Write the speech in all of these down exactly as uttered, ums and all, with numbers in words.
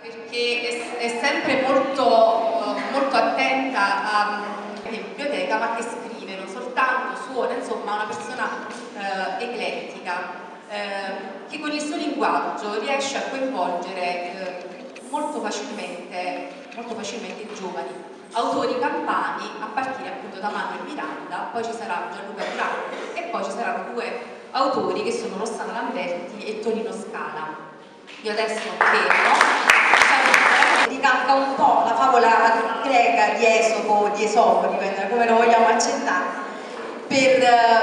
perché è, è sempre molto, molto attenta alla biblioteca, ma che scrive, non soltanto suona, insomma una persona eh, eclettica, eh, che con il suo linguaggio riesce a coinvolgere eh, molto facilmente, molto facilmente i giovani autori campani, a partire appunto da Manuel Miranda, poi ci sarà Gianluca Durante e poi ci saranno due autori che sono Rossana Lamberti e Tonino Scala. Io adesso fermo, ricalca un po' la favola greca di Esopo, di Esopo, dipende da come lo vogliamo accettare, per,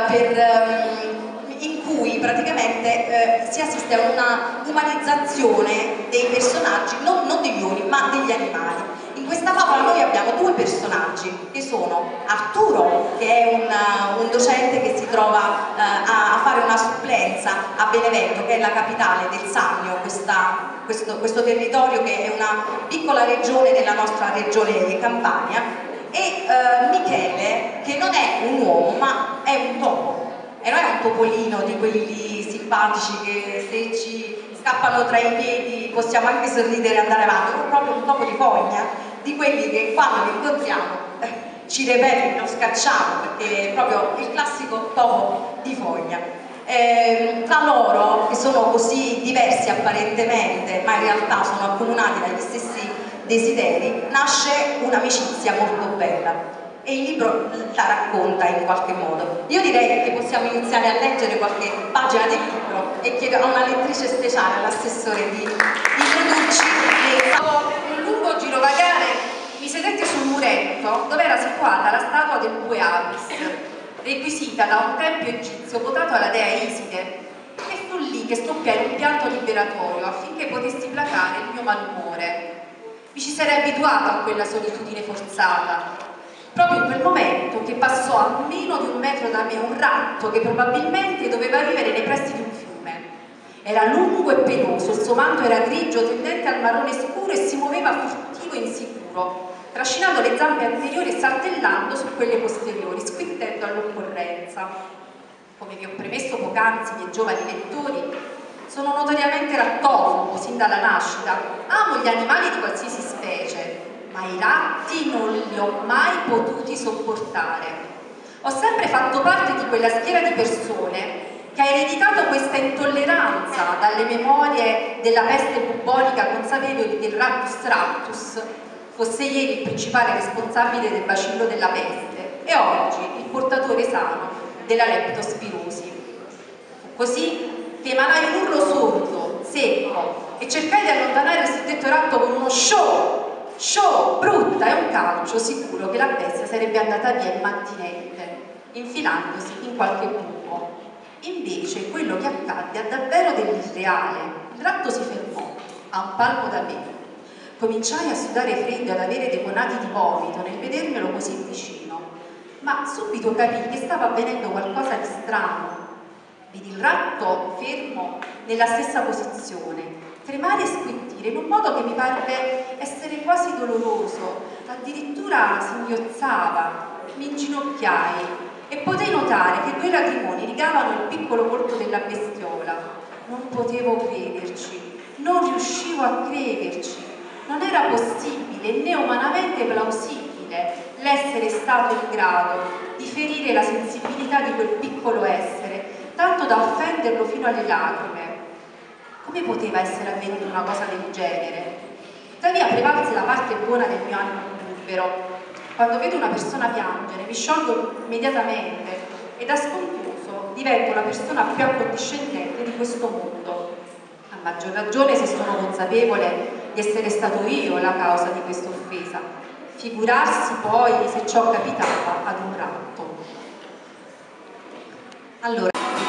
per, in cui praticamente eh, si assiste a una umanizzazione dei personaggi, non, non degli uomini, ma degli animali. In questa favola noi abbiamo due personaggi che sono Arturo, che è un, un docente che si trova eh, a, a fare una supplenza a Benevento, che è la capitale del Sannio, questa, questo, questo territorio che è una piccola regione della nostra regione Campania, e eh, Michele, che non è un uomo ma è un topo, e non è un topolino di quelli simpatici che se ci scappano tra i piedi possiamo anche sorridere e andare avanti, è proprio un topo di fogna, di quelli che quando li incontriamo eh, ci repellino, scacciamo, perché è proprio il classico topo di fogna. Eh, tra loro, che sono così diversi apparentemente, ma in realtà sono accomunati dagli stessi desideri, nasce un'amicizia molto bella. E il libro la racconta in qualche modo. Io direi che possiamo iniziare a leggere qualche pagina del libro e chiedo a una lettrice speciale, all'assessore, di introdurci le... Dopo un lungo girovagare mi sedetti sul muretto dove era situata la statua del Bue Apis, requisita da un tempio egizio votato alla dea Iside, e fu lì che scoppiai un pianto liberatorio affinché potessi placare il mio malumore. Mi ci sarei abituato a quella solitudine forzata, proprio in quel momento che passò a meno di un metro da me un ratto che probabilmente doveva vivere nei pressi di un fiume. Era lungo e peloso, il suo manto era grigio tendente al marrone scuro e si muoveva furtivo e insicuro, trascinando le zampe anteriori e saltellando su quelle posteriori, squittendo all'occorrenza. Come vi ho premesso poc'anzi, miei giovani lettori, sono notoriamente rattofobo sin dalla nascita, amo gli animali di qualsiasi specie, ma i ratti non li ho mai potuti sopportare. Ho sempre fatto parte di quella schiera di persone che ha ereditato questa intolleranza dalle memorie della peste bubonica, consapevoli che il Rattus rattus fosse ieri il principale responsabile del bacillo della peste e oggi il portatore sano della leptospirosi. Fu così che emanai un urlo sordo, secco, e cercai di allontanare il suddetto ratto con uno show show, brutta, e un calcio sicuro che la bestia sarebbe andata via immantinente, infilandosi in qualche buco. Invece quello che accadde ha davvero dell'irreale. Il ratto si fermò a un palmo da me. Cominciai a sudare freddo e ad avere dei conati di vomito nel vedermelo così vicino, ma subito capii che stava avvenendo qualcosa di strano. Vidi il ratto fermo nella stessa posizione, tremare e squittire in un modo che mi parve essere quasi doloroso, addirittura singhiozzava. Mi inginocchiai e potei notare che due lacrimoni rigavano il piccolo volto della bestiola. Non potevo crederci, non riuscivo a crederci. Non era possibile né umanamente plausibile l'essere stato in grado di ferire la sensibilità di quel piccolo essere, tanto da offenderlo fino alle lacrime. Come poteva essere avvenuta una cosa del genere? Tuttavia prevalse la parte buona del mio animo burbero. Quando vedo una persona piangere mi sciolgo immediatamente e da sconcluso divento la persona più accondiscendente di questo mondo. A maggior ragione se sono consapevole di essere stato io la causa di questa offesa. Figurarsi poi se ciò capitava ad un ratto. Allora,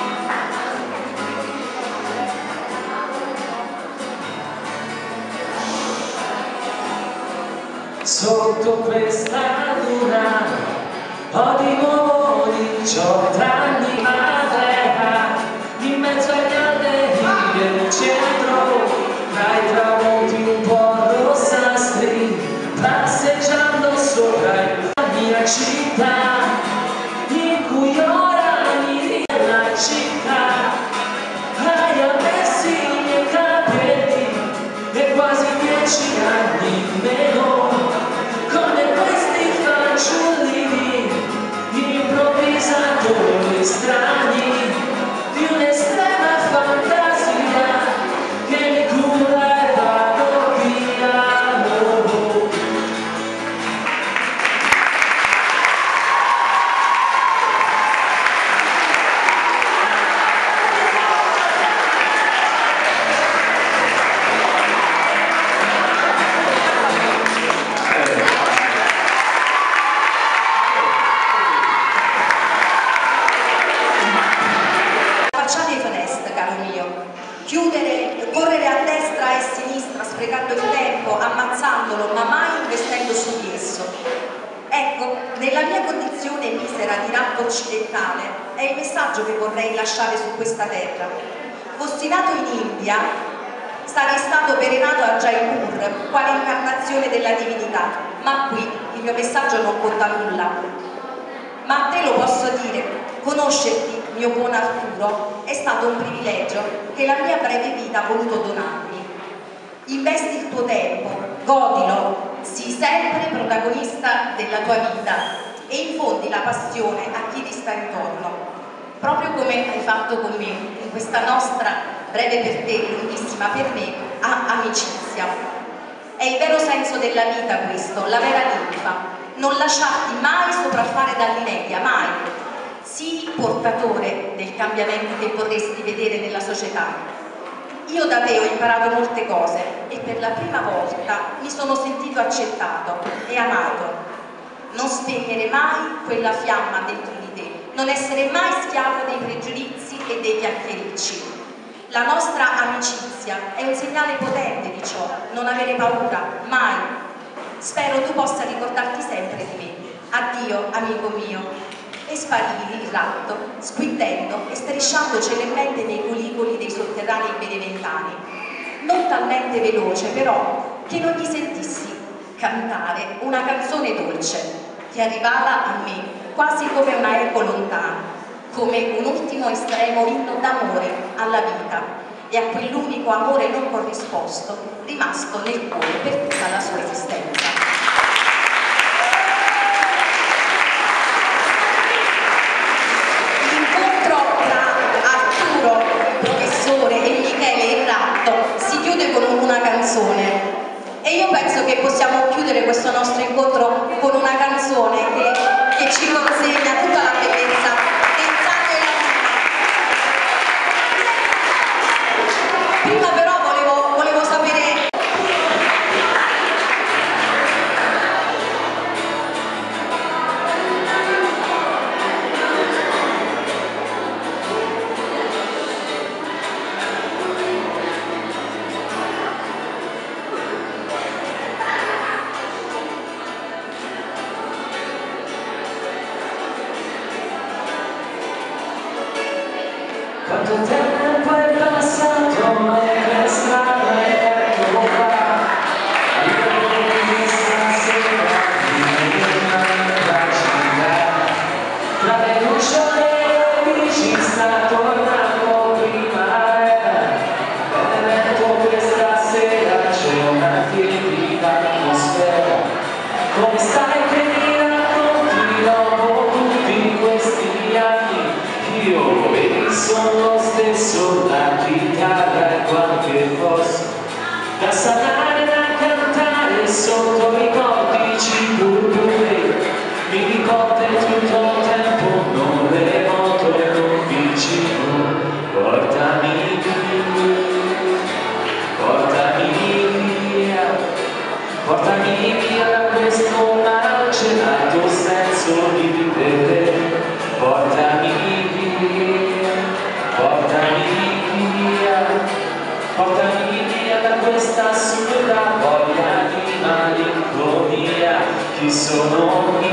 sotto questa luna ho di nuovo diciotto anni a terra, in mezzo agli alberi del centro, tra i tramonti un po' rossastri, passeggiando sopra la mia città, in cui ora mi la città, hai avessi i miei capelli e quasi dieci dieci anni in meno, come questi fanciullini, improvvisatori strani di un'estrema fantasia che mi cura e vado via. Chiudere, correre a destra e a sinistra sprecando il tempo, ammazzandolo, ma mai investendo su di esso. Ecco, nella mia condizione misera di ratto occidentale è il messaggio che vorrei lasciare su questa terra. Fossi nato in India, sarei stato perenato a Jaipur, quale incarnazione della divinità, ma qui il mio messaggio non conta nulla. Ma a te lo posso dire, conoscerti, mio buon Arturo, è stato un privilegio che la mia breve vita ha voluto donarmi. Investi il tuo tempo, godilo, sii sempre protagonista della tua vita e infondi la passione a chi ti sta intorno, proprio come hai fatto con me in questa nostra breve per te, lunghissima per me, amicizia. È il vero senso della vita questo, la vera linfa. Non lasciarti mai sopraffare dall'inedia, mai. Sii portatore del cambiamento che vorresti vedere nella società. Io da te ho imparato molte cose e per la prima volta mi sono sentito accettato e amato. Non spegnere mai quella fiamma dentro di te, non essere mai schiavo dei pregiudizi e dei chiacchiericci. La nostra amicizia è un segnale potente di ciò, non avere paura, mai. Spero tu possa ricordarti sempre di me. Addio, amico mio. E sparivi il ratto, squittendo e strisciando celermente nei culicoli dei sotterranei beneventani. Non talmente veloce, però, che non gli sentissi cantare una canzone dolce che arrivava a me quasi come una eco lontana, come un ultimo estremo inno d'amore alla vita e a quell'unico amore non corrisposto rimasto nel cuore per tutta la sua esistenza. E io penso che possiamo chiudere questo nostro incontro con una canzone che, che ci consegna tutta la bellezza del sangue e la vita. Prima però volevo, volevo sapere quanto tempo è passato e questa ecco qua. Io stasera nella città, tra le lucciole e le bici sta tornando primavera. Benevento questa sera c'è una tiepida atmosfera. Come stai che mi racconti dopo tutti questi anni? Io sono lo stesso, la chitarra e qualche cosa da sanare, da cantare sotto i portici purpurei. Mi ricordo tutto il tempo, non le moto e non vicino. Portami via, portami via, portami via da questo malgelato senso di vivere. Portami via, portami via, portami via da questa assurda voglia di malinconia. Chi sono io?